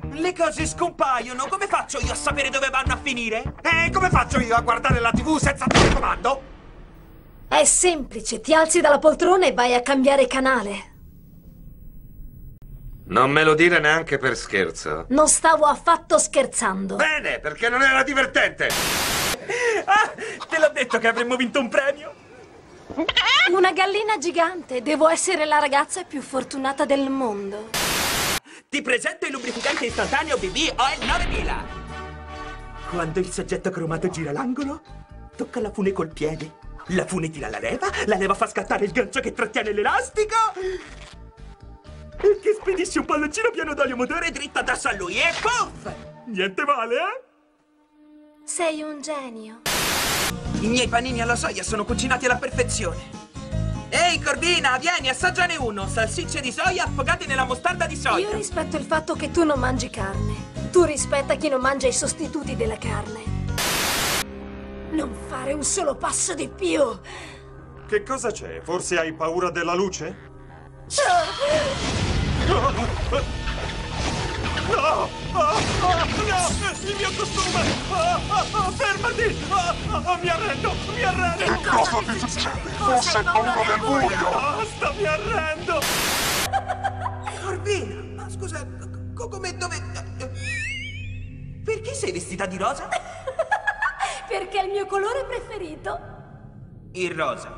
Le cose scompaiono, come faccio io a sapere dove vanno a finire? Come faccio io a guardare la TV senza telecomando? È semplice, ti alzi dalla poltrona e vai a cambiare canale. Non me lo dire neanche per scherzo. Non stavo affatto scherzando. Bene, perché non era divertente. Ah, te l'ho detto che avremmo vinto un premio. Una gallina gigante, devo essere la ragazza più fortunata del mondo. Ti presento il lubrificante istantaneo BB Oil 9000. Quando il soggetto cromato gira l'angolo, tocca la fune col piede. La fune tira la leva fa scattare il gancio che trattiene l'elastico e che spedisce un palloncino pieno d'olio motore dritto addosso a lui e puff! Niente male, eh? Sei un genio. I miei panini alla soia sono cucinati alla perfezione. Ehi, Corvina, vieni, assaggiane uno. Salsicce di soia affogate nella mostarda di soia. Io rispetto il fatto che tu non mangi carne. Tu rispetta chi non mangia i sostituti della carne. Non fare un solo passo di più. Che cosa c'è? Forse hai paura della luce? No! No! Il mio costume! Fermati! Mi arrendo! Mi arrendo! Che cosa ti succede? Forse hai paura del buio! Basta, mi arrendo! Corvina, ma scusa, come dove... Perché sei vestita di rosa? Perché è il mio colore preferito. Il rosa.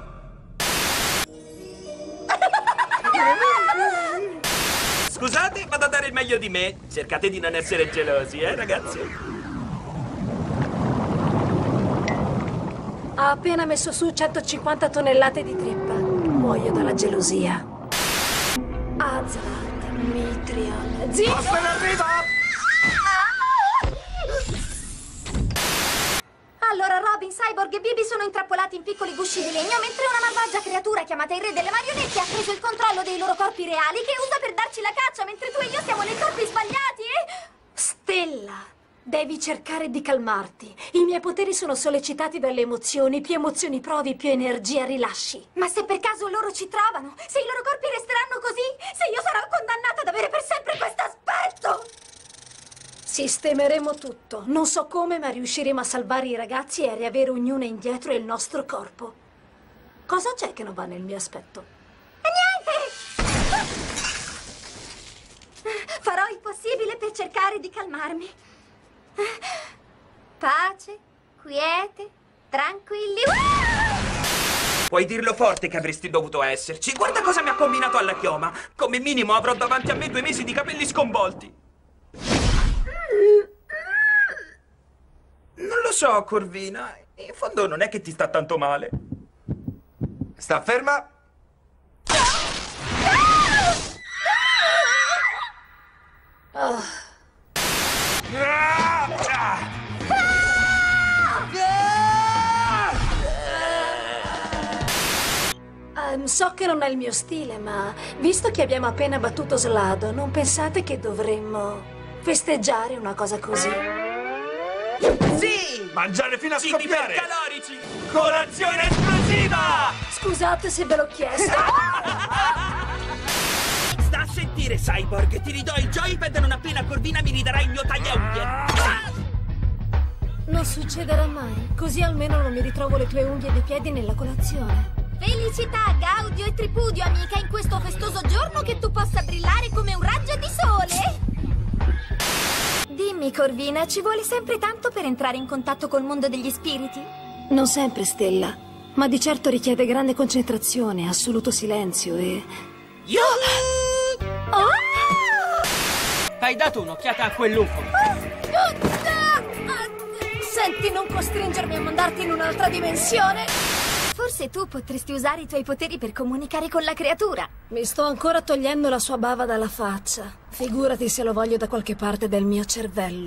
Scusate, vado a dare il meglio di me. Cercate di non essere gelosi, ragazzi? Ha appena messo su 150 tonnellate di trippa. Muoio dalla gelosia. Azath, Mitrion, zitto! Appena arriva! Allora Robin, Cyborg e Bibi sono intrappolati in piccoli gusci di legno mentre una malvagia creatura chiamata il re delle marionette ha preso il controllo dei loro corpi reali che usa per darci la caccia mentre tu e io siamo nei corpi sbagliati e... Stella, devi cercare di calmarti. I miei poteri sono sollecitati dalle emozioni. Più emozioni provi, più energia rilasci. Ma se per caso loro ci trovano, se i loro corpi resteranno così, se io sarò condannata ad avere per sempre questo aspetto... Sistemeremo tutto. Non so come, ma riusciremo a salvare i ragazzi e a riavere ognuna indietro il nostro corpo. Cosa c'è che non va nel mio aspetto? Niente! Farò il possibile per cercare di calmarmi. Pace, quiete, tranquilli. Puoi dirlo forte che avresti dovuto esserci. Guarda cosa mi ha combinato alla chioma. Come minimo avrò davanti a me 2 mesi di capelli sconvolti. Non lo so, Corvina. In fondo non è che ti sta tanto male. Sta ferma. So che non è il mio stile, ma visto che abbiamo appena battuto Slado, non pensate che dovremmo festeggiare una cosa così? Sì! Mangiare fino a Cibi scoppiare! ipercalorici! Colazione esplosiva! Scusate se ve l'ho chiesto. Sta a sentire, Cyborg! Ti ridò il joypad non appena Corvina mi ridarà il mio tagliaunghie! Non succederà mai. Così almeno non mi ritrovo le tue unghie dei piedi nella colazione. Felicità, gaudio e tripudio, amica, in questo festoso giorno che tu possa brillare come un raggio di sole. Dimmi, Corvina, ci vuole sempre tanto per entrare in contatto col mondo degli spiriti? Non sempre, Stella, ma di certo richiede grande concentrazione, assoluto silenzio e... Oh! Hai dato un'occhiata a quell'UFO? Senti, non costringermi a mandarti in un'altra dimensione! Forse tu potresti usare i tuoi poteri per comunicare con la creatura. Mi sto ancora togliendo la sua bava dalla faccia. Figurati se lo voglio da qualche parte del mio cervello.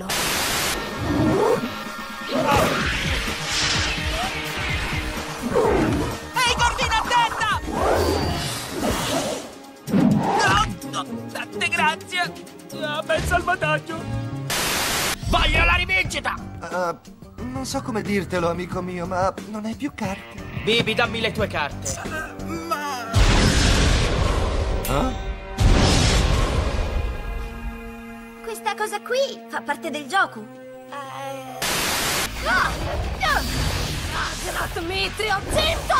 Ehi, Corvina, attenta! No, tante grazie! Bel salvataggio! Voglio la rivincita! Non so come dirtelo, amico mio, ma non hai più carte. Bibi, dammi le tue carte. questa cosa qui fa parte del gioco. Mitrio, zitto!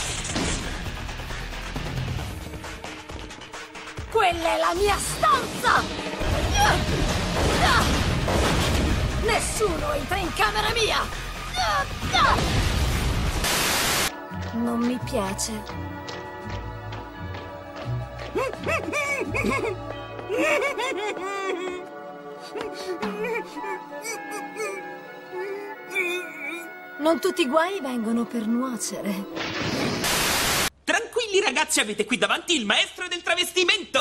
Quella è la mia stanza! Nessuno entra in camera mia! Non mi piace. Non tutti i guai vengono per nuocere. Tranquilli ragazzi, avete qui davanti il maestro del travestimento!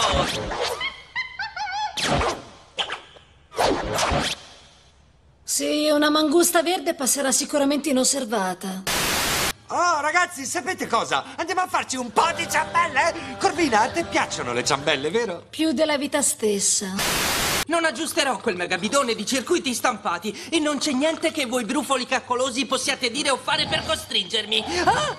Sì, una mangusta verde passerà sicuramente inosservata. Oh, ragazzi, sapete cosa? Andiamo a farci un po' di ciambelle? Corvina, a te piacciono le ciambelle, vero? Più della vita stessa. Non aggiusterò quel megabidone di circuiti stampati e non c'è niente che voi brufoli caccolosi possiate dire o fare per costringermi. Ah!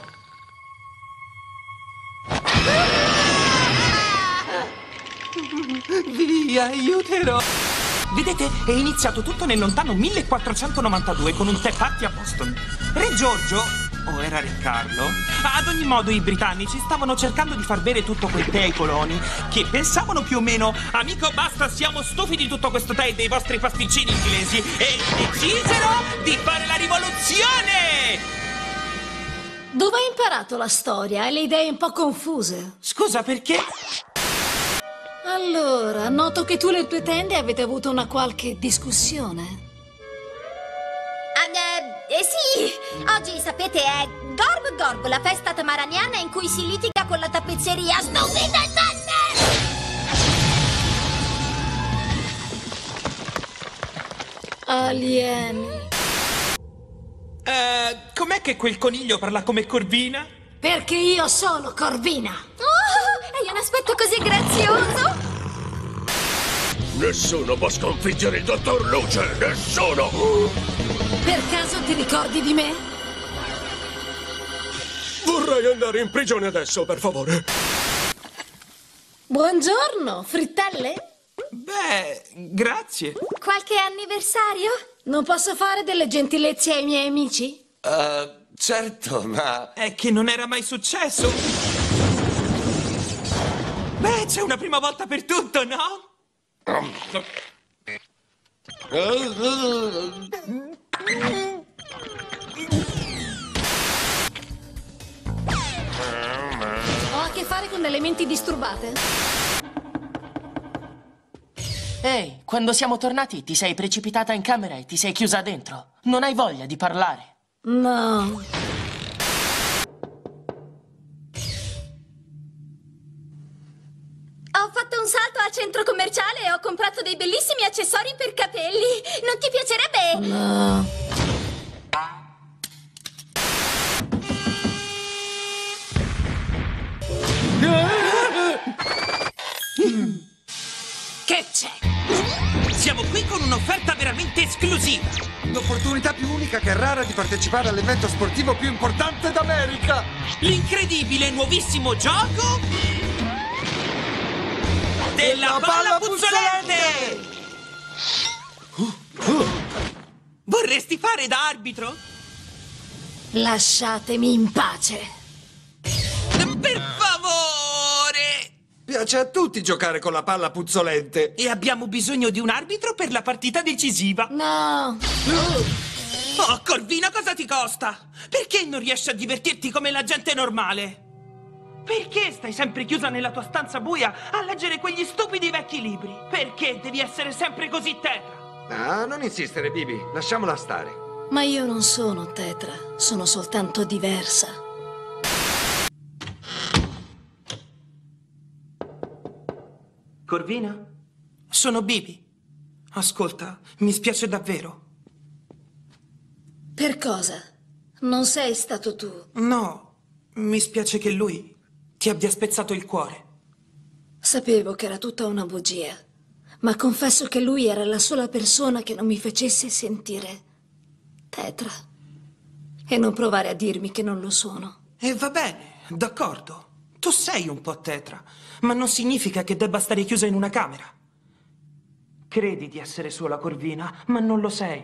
Vi aiuterò. Vedete, è iniziato tutto nel lontano 1492 con un tè party a Boston. Re Giorgio, o era Re Carlo? Ad ogni modo i britannici stavano cercando di far bere tutto quel tè ai coloni, che pensavano più o meno: amico, basta, siamo stufi di tutto questo tè e dei vostri pasticcini inglesi, e decisero di fare la rivoluzione! Dove hai imparato la storia? Hai le idee un po' confuse. Scusa, perché? Allora, noto che tu e le tue tende avete avuto una qualche discussione. Sì, oggi sapete è Gorb Gorb, la festa tamaraniana in cui si litiga con la tappezzeria. Stupida Alieni. Com'è che quel coniglio parla come Corvina? Perché io sono Corvina. Oh, hai un aspetto così grazioso. Nessuno può sconfiggere il Dottor Luce, nessuno! Per caso ti ricordi di me? Vorrei andare in prigione adesso, per favore. Buongiorno, frittelle? Beh, grazie. Qualche anniversario? Non posso fare delle gentilezze ai miei amici? Certo, ma... È che non era mai successo. Beh, c'è una prima volta per tutto, no? Ho a che fare con delle menti disturbate? Ehi, quando siamo tornati ti sei precipitata in camera e ti sei chiusa dentro. Non hai voglia di parlare? No. Ho fatto un salto al centro commerciale e ho comprato dei bellissimi accessori per capelli. Non ti piacerebbe? No. Che c'è? Siamo qui con un'offerta veramente esclusiva. L'opportunità più unica che rara di partecipare all'evento sportivo più importante d'America. L'incredibile nuovissimo gioco della palla puzzolente! Vorresti fare da arbitro? Lasciatemi in pace. Per favore! Piace a tutti giocare con la palla puzzolente. E abbiamo bisogno di un arbitro per la partita decisiva. No. Oh, Corvina, cosa ti costa? Perché non riesci a divertirti come la gente normale? Perché stai sempre chiusa nella tua stanza buia a leggere quegli stupidi vecchi libri? Perché devi essere sempre così tetra? Ah, non insistere, Bibi. Lasciamola stare. Ma io non sono tetra, sono soltanto diversa. Corvina? Sono Bibi. Ascolta, mi spiace davvero. Per cosa? Non sei stato tu. No, mi spiace che lui ti abbia spezzato il cuore. Sapevo che era tutta una bugia, ma confesso che lui era la sola persona che non mi facesse sentire tetra. E non provare a dirmi che non lo sono. E va bene, d'accordo. Tu sei un po' tetra, ma non significa che debba stare chiusa in una camera. Credi di essere sola, Corvina, ma non lo sei.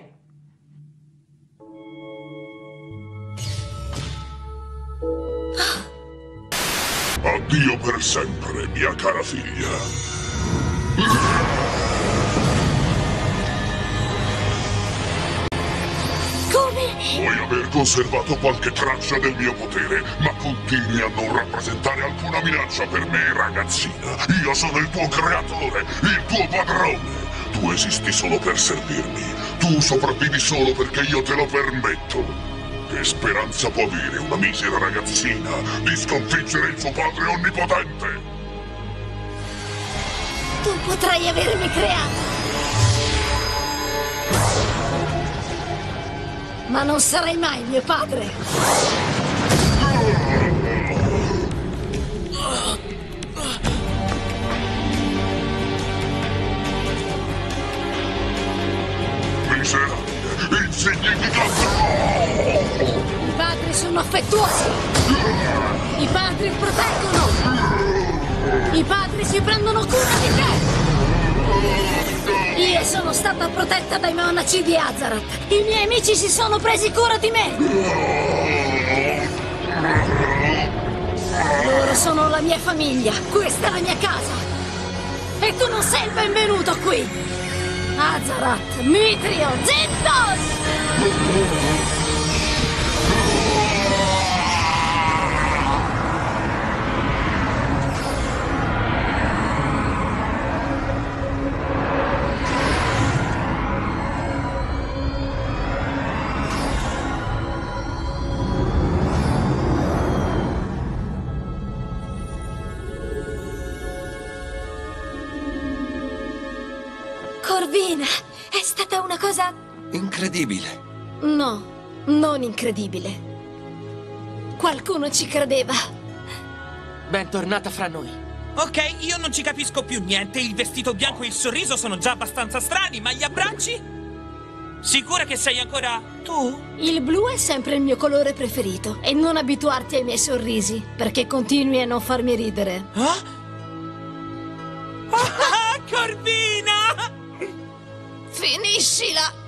Addio per sempre, mia cara figlia. Come? Puoi aver conservato qualche traccia del mio potere, ma continui a non rappresentare alcuna minaccia per me, ragazzina. Io sono il tuo creatore, il tuo padrone. Tu esisti solo per servirmi. Tu sopravvivi solo perché io te lo permetto. Che speranza può avere una misera ragazzina di sconfiggere il suo padre onnipotente? Tu potrai avermi creato, ma non sarai mai mio padre. Miserabile, insignificante! I padri sono affettuosi. I padri proteggono. I padri si prendono cura di te. Io sono stata protetta dai monaci di Azarat. I miei amici si sono presi cura di me. Loro sono la mia famiglia. Questa è la mia casa. E tu non sei il benvenuto qui. Azarat, Mitrio, Zintos! Corvina, è stata una cosa... Incredibile. No, non incredibile. Qualcuno ci credeva. Bentornata fra noi. Ok, io non ci capisco più niente. Il vestito bianco e il sorriso sono già abbastanza strani, ma gli abbracci? Sicura che sei ancora tu? Il blu è sempre il mio colore preferito. E non abituarti ai miei sorrisi, perché continui a non farmi ridere. Corvina! Finiscila!